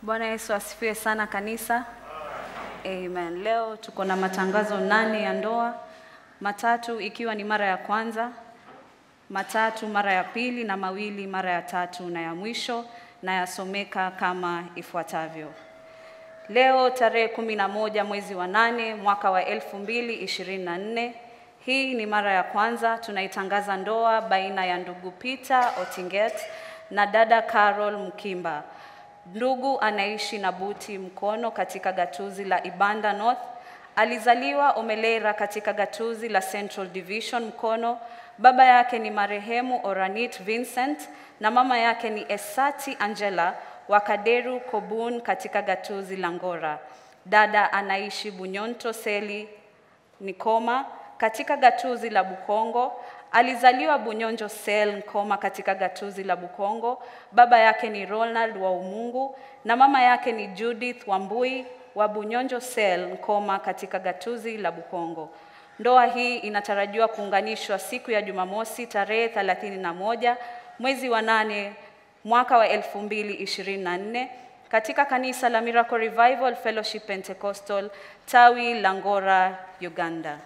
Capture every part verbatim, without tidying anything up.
Bwana Yesu asifiwe sana kanisa. Amen. Leo tuko na matangazo nane ya ndoa, matatu ikiwa ni mara ya kwanza, matatu mara ya pili na mawili mara ya tatu na ya mwisho, na yasomeka kama ifuatavyo. Leo tarehe kumi na moja mwezi wa nane mwaka wa elfu mbili ishirini na nne. Hii ni mara ya kwanza tunaitangaza ndoa baina ya ndugu Peter Otinget na dada Carol Mkimba. Ndugu anaishi na buti Mkono katika gatuzi la Ibanda North. Alizaliwa Omelera katika gatuzi la Central Division Mkono. Baba yake ni marehemu Oranit Vincent na mama yake ni Esati Angela wa Kaderu Kobun katika gatuzi la Ngora. Dada anaishi Bunyonto Seli Nikoma katika gatuzi la Bukongo. Alizaliwa Bunyonjo Sel Nkoma katika gatuzi la Bukongo. Baba yake ni Ronald wa Umungu na mama yake ni Judith Wambui wa Bunyonjo Sel Nkoma katika gatuzi la Bukongo. Ndoa hii inatarajiwa kuunganishwa siku ya Jumamosi tarehe thelathini na moja mwezi wa nane mwaka wa elfu mbili ishirini na nne katika kanisa la Miracle Revival Fellowship Pentecostal tawi la Ngora, Uganda.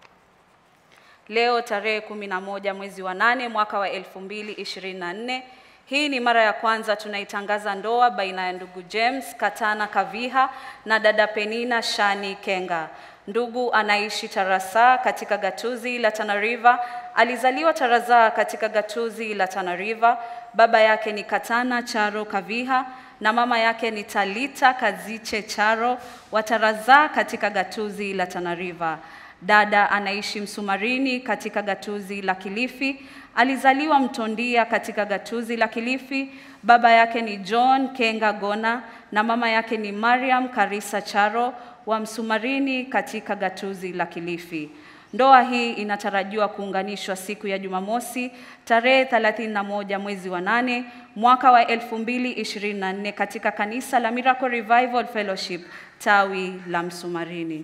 Leo tarehe kumi na moja mwezi wa nane mwaka wa elfu mbili ishirini na nne. Hii ni mara ya kwanza tunaitangaza ndoa baina ya ndugu James Katana Kaviha na dada Penina Shani Kenga. Ndugu anaishi Tarasa katika gatuzi la Tana River. Alizaliwa Taraza katika gatuzi la Tana River. Baba yake ni Katana Charo Kaviha na mama yake ni Talita Kaziche Charo wa Taraza katika gatuzi la Tana River. Dada anaishi Msumarini katika gatuzi la Kilifi. Alizaliwa Mtondia katika gatuzi la Kilifi. Baba yake ni John Kenga Gona na mama yake ni Mariam Karisa Charo wa Msumarini katika gatuzi la Kilifi. Ndoa hii inatarajiwa kuunganishwa siku ya Jumamosi tarehe thelathini na moja mwezi wa nane mwaka wa elfu mbili ishirini na nne katika kanisa la Miracle Revival Fellowship tawi la Msumarini.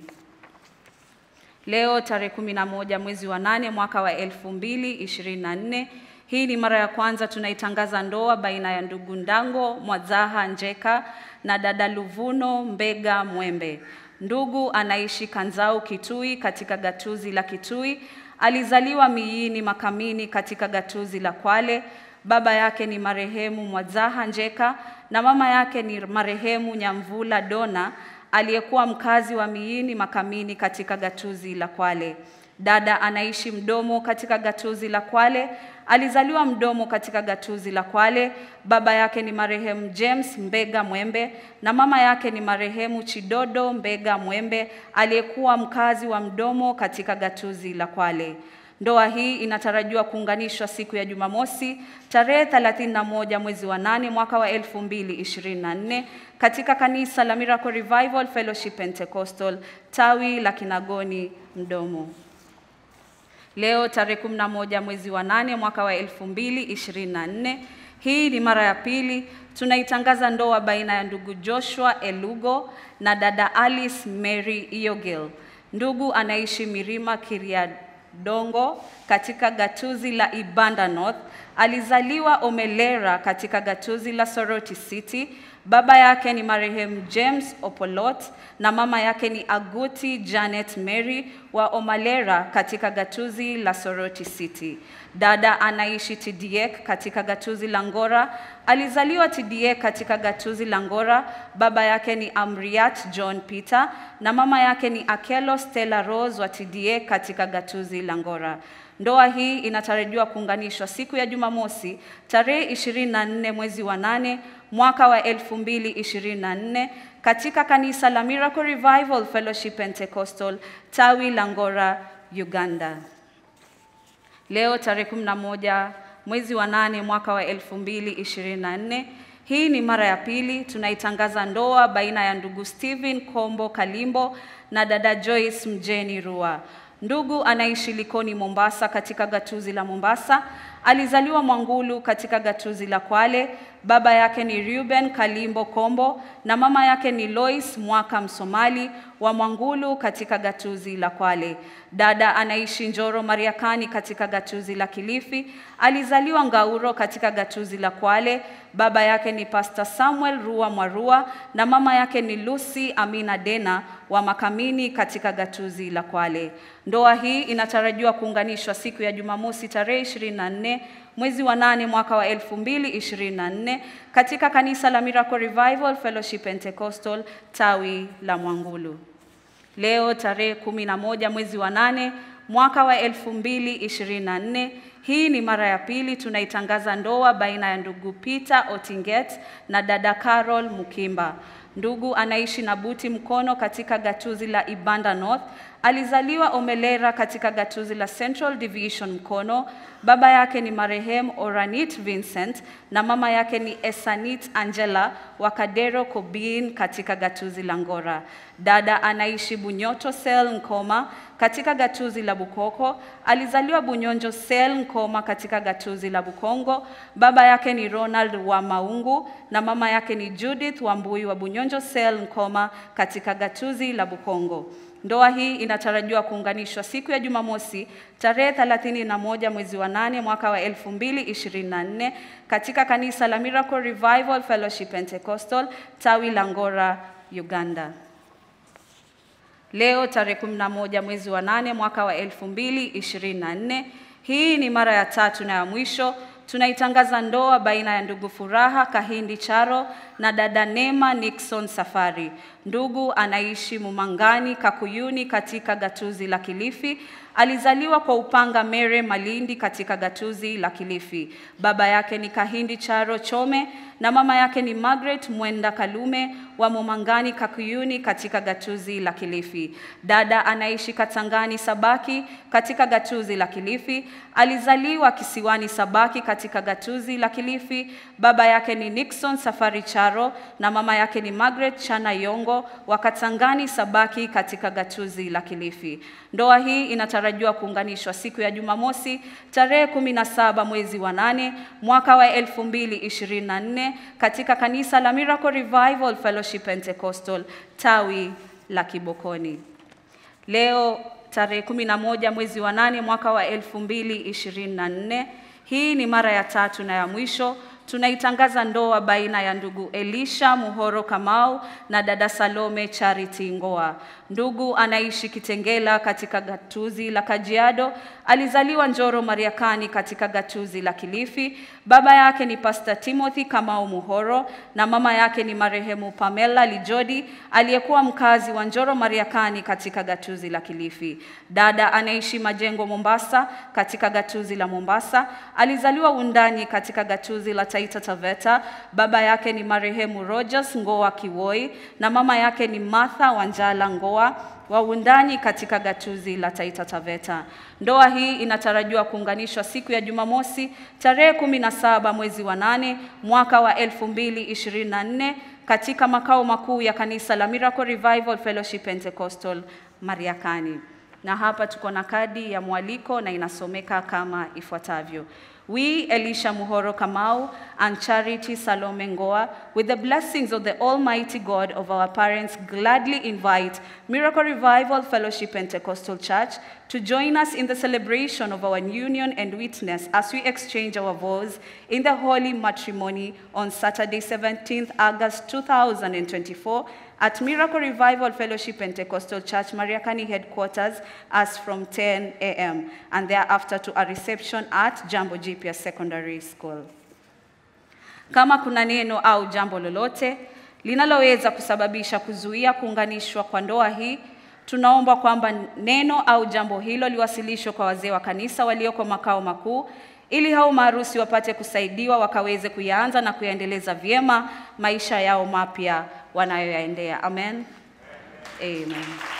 Leo tarehe kumi na moja mwezi wa nane mwaka wa elfu mbili ishirini na nne. Hii ni mara ya kwanza tunaitangaza ndoa baina ya ndugu Ndango Mwazaha Njeka na dada Luvuno Mbega Mwembe. Ndugu anaishi Kanzau Kitui katika gatuzi la Kitui. Alizaliwa Miini Makamini katika gatuzi la Kwale. Baba yake ni marehemu Mwazaha Njeka na mama yake ni marehemu Nyamvula Dona aliyekuwa mkazi wa Miini Makamini katika gatuzi la Kwale. Dada anaishi Mdomo katika gatuzi la Kwale. Alizaliwa Mdomo katika gatuzi la Kwale. Baba yake ni marehemu James Mbega Mwembe na mama yake ni marehemu Chidodo Mbega Mwembe aliyekuwa mkazi wa Mdomo katika gatuzi la Kwale. Ndoa hii inatarajiwa kuunganishwa siku ya Jumamosi tarehe thelathini na moja mwezi wa nane mwaka wa elfu mbili ishirini na nne katika kanisa la Miracle Revival Fellowship Pentecostal tawi la Kinagoni Mdomo. Leo tarehe kumi na moja mwezi wa nane mwaka wa elfu mbili ishirini na nne. Hii ni mara ya pili tunaitangaza ndoa baina ya ndugu Joshua Elugo na dada Alice Mary Iogil. Ndugu anaishi Mirima Kiriadongo katika gatuzi la Ibanda North. Alizaliwa Omelera katika gatuzi la Soroti City. Baba yake ni marehemu James Opolot na mama yake ni Aguti Janet Mary wa Omalera katika gatuzi la Soroti City. Dada anaishi Tidiek katika gatuzi la Ngora. Alizaliwa Tidiek katika gatuzi la Ngora. Baba yake ni Amriat John Peter na mama yake ni Akelo Stella Rose wa Tidiek katika gatuzi la Ngora. Ndoa hii inatarajiwa kuunganishwa siku ya Jumamosi tarehe ishirini na nne mwezi wa nane mwaka wa elfu mbili ishirini na nne katika kanisa la Miracle Revival Fellowship Pentecostal tawi la Ngora, Uganda. Leo tarehe kumi na moja mwezi wa nane mwaka wa elfu mbili ishirini na nne. Hii ni mara ya pili tunaitangaza ndoa baina ya ndugu Steven Kombo Kalimbo na dada Joyce Mjeni Rua. Ndugu anaishi Likoni Mombasa katika gatuzi la Mombasa. Alizaliwa Mwangulu katika gatuzi la Kwale. Baba yake ni Reuben Kalimbo Kombo na mama yake ni Lois Mwaka Msomali wa Mwangulu katika gatuzi la Kwale. Dada anaishi Njoro Mariakani katika gatuzi la Kilifi. Alizaliwa Ngauro katika gatuzi la Kwale. Baba yake ni Pastor Samuel Rua Mwarua na mama yake ni Lucy Amina Dena wa Makamini katika gatuzi la Kwale. Ndoa hii inatarajiwa kuunganishwa siku ya Jumamosi tarehe ishirini na nne mwezi wa nane mwaka wa elfu mbili ishirini na nne katika kanisa la Miracle Revival Fellowship Pentecostal tawi la Mwangulu. Leo tarehe kumi na moja mwezi wa nane mwaka wa elfu mbili ishirini na nne, hii ni mara ya pili tunaitangaza ndoa baina ya ndugu Peter Otinget na dada Carol Mukimba. Ndugu anaishi na Buti Mkono katika gatuzi la Ibanda North. Alizaliwa Omelera katika gatuzi la Central Division Mkono. Baba yake ni marehemu Oranit Vincent na mama yake ni Esanit Angela wa Kadero Kobin katika gatuzi la Ngora. Dada anaishi Bunyoto Sel Nkoma katika gatuzi la Bukoko. Alizaliwa Bunyonjo Sel Nkoma katika gatuzi la Bukongo. Baba yake ni Ronald wa Maungu na mama yake ni Judith Wambui wa Bunyonjo Sel Nkoma katika gatuzi la Bukongo. Ndoa hii inatarajiwa kuunganishwa siku ya Jumamosi tarehe thelathini na moja mwezi wa nane mwaka wa elfu mbili ishirini na nne katika kanisa la Miracle Revival Fellowship Pentecostal tawi la Ngora, Uganda. Leo tarehe kumi na moja mwezi wa nane mwaka wa elfu mbili ishirini na nne, hii ni mara ya tatu na ya mwisho tunaitangaza ndoa baina ya ndugu Furaha Kahindi Charo na dada Nema Nixon Safari. Ndugu anaishi Mumangani Kakuyuni katika gatuzi la Kilifi. Alizaliwa kwa upanga Mere Malindi katika gatuzi la Kilifi. Baba yake ni Kahindi Charo Chome na mama yake ni Margaret Mwenda Kalume wa Mumangani Kakuyuni katika gatuzi la Kilifi. Dada anaishi Katangani Sabaki katika gatuzi la Kilifi. Alizaliwa Kisiwani Sabaki katika gatuzi la Kilifi. Baba yake ni Nixon Safari Charo na mama yake ni Margaret Chana Yongo wa Katangani Sabaki katika gatuzi la Kilifi. Ndoa hii inatarajiwa kuunganishwa siku ya Jumamosi tarehe kumi na saba mwezi wa nane mwaka wa elfu mbili ishirini na nne katika kanisa la Miracle Revival Fellowship Pentecostal tawi la Kibokoni. Leo tarehe kumi na moja mwezi wa nane mwaka wa elfu mbili ishirini na nne, hii ni mara ya tatu na ya mwisho tunaitangaza ndoa baina ya ndugu Elisha Muhoro Kamau na dada Salome Charity Ngoa. Ndugu anaishi Kitengela katika gatuzi la Kajiado. Alizaliwa Njoro Mariakani katika gatuzi la Kilifi. Baba yake ni Pastor Timothy Kamau Muhoro na mama yake ni marehemu Pamela Lijodi aliyekuwa mkazi wa Njoro Mariakani katika gatuzi la Kilifi. Dada anaishi Majengo Mombasa katika gatuzi la Mombasa. Alizaliwa Undani katika gatuzi la Taita Taveta. Baba yake ni marehemu Rogers Ngoa Kiwoi na mama yake ni Martha Wanjala Ngoa wa Undani katika gatuzi la Taita Taveta. Ndoa hii inatarajiwa kuunganishwa siku ya Jumamosi tarehe kumi na saba mwezi wa nane mwaka wa elfu mbili ishirini na nne katika makao makuu ya kanisa la Miracle Revival Fellowship Pentecostal Mariakani. Na hapa tuko na kadi ya mwaliko na inasomeka kama ifuatavyo. We, Elisha Muhoro Kamau and Charity Salome Ngoa, with the blessings of the Almighty God of our parents, gladly invite Miracle Revival Fellowship Pentecostal Church to join us in the celebration of our union and witness as we exchange our vows in the holy matrimony on Saturday, seventeenth August two thousand twenty-four, at Miracle Revival Fellowship Pentecostal Church, Mariakani headquarters, as from ten A M and thereafter to a reception at Jambo G P S Secondary School. Kama kuna neno au jambo lolote linaloweza kusababisha kuzuia kuunganishwa kwa ndoa hii, tunaomba kwamba neno au jambo hilo liwasilishwe kwa wazee wa kanisa walioko makao makuu, ili hao maharusi wapate kusaidiwa wakaweze kuyaanza na kuyaendeleza vyema maisha yao mapya wanayoyaendea. Amen. Amen.